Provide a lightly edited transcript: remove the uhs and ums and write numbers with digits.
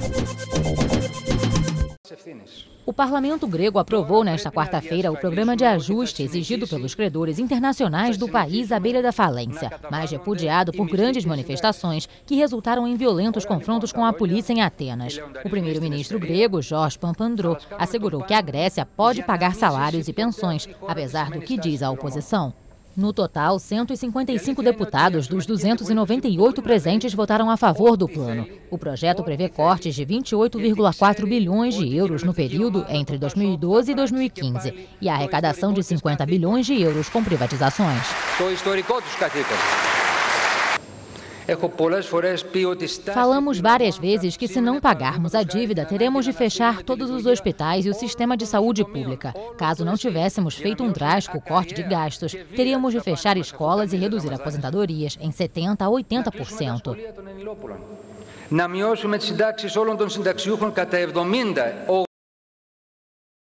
O parlamento grego aprovou nesta quarta-feira o programa de ajuste exigido pelos credores internacionais do país à beira da falência, mas repudiado por grandes manifestações que resultaram em violentos confrontos com a polícia em Atenas. O primeiro-ministro grego, George Papandreou, assegurou que a Grécia pode pagar salários e pensões, apesar do que diz a oposição. No total, 155 deputados dos 298 presentes votaram a favor do plano. O projeto prevê cortes de 28,4 bilhões de euros no período entre 2012 e 2015 e a arrecadação de 50 bilhões de euros com privatizações. Falamos várias vezes que, se não pagarmos a dívida, teremos de fechar todos os hospitais e o sistema de saúde pública. Caso não tivéssemos feito um drástico corte de gastos, teríamos de fechar escolas e reduzir aposentadorias em 70% a 80%.